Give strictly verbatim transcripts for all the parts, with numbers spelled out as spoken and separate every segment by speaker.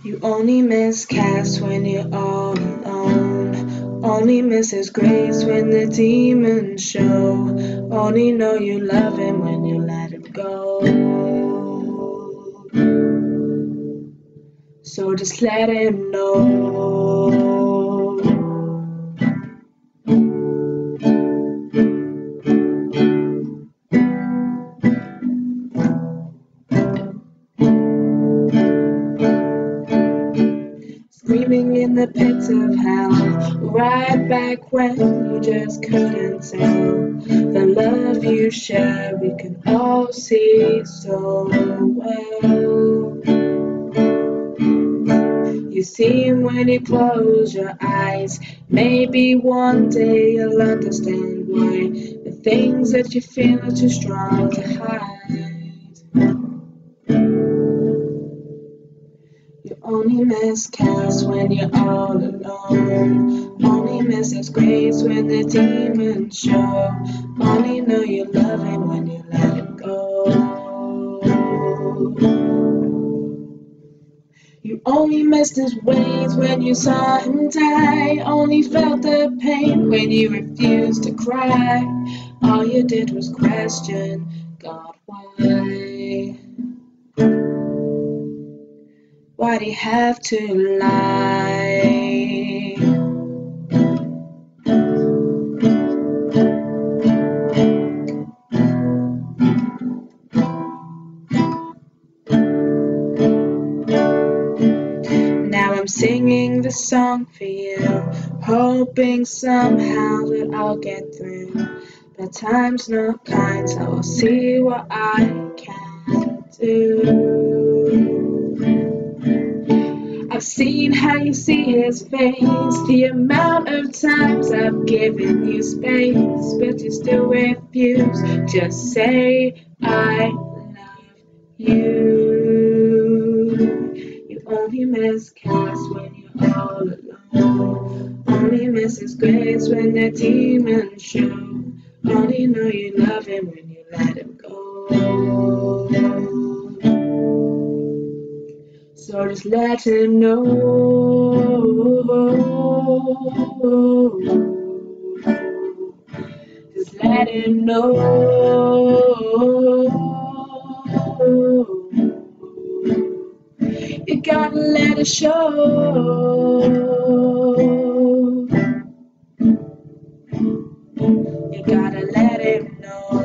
Speaker 1: You only miss cats when you're all alone. Only miss his grace when the demons show. Only know you love him when you let him go. So just let him know. Screaming in the pits of hell, right back when you just couldn't tell. The love you share, we can all see so well. You see him when you close your eyes. Maybe one day you'll understand why the things that you feel are too strong to hide. You only miss cats when you're all alone. Only miss his grace when the demons show. Only know you love him when you let him go. You only missed his ways when you saw him die. Only felt the pain when you refused to cry. All you did was question, God, why? Why'd he have to lie? Now I'm singing this song for you, hoping somehow that I'll get through. But time's not kind, so I'll see what I can do. I've seen how you see his face, the amount of times I've given you space, but you still refuse. Just say I love you. You only miss cats when you're all alone. Only miss his grace when the demons show. Only know you love him when you let him go. So just let him know. Just let him know. You gotta let it show. You gotta let him know.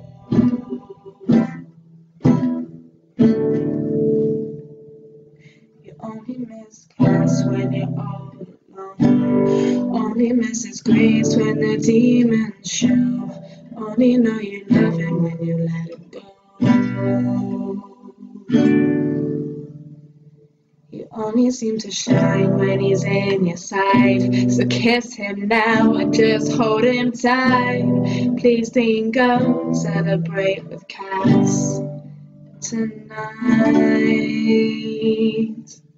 Speaker 1: Only miss cats when you're all alone. Only miss his grace when the demons show. Only know you love him when you let him go. You only seem to shine when he's in your side. So kiss him now and just hold him tight. Please then go celebrate with cats tonight.